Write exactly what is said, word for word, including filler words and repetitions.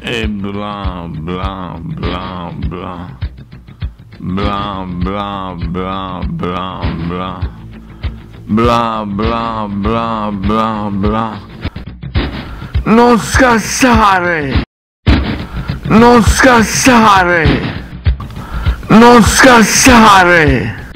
e bla bla bla bla bla bla bla bla bla bla bla bla bla bla. Non scassare, non scassare, non scassare.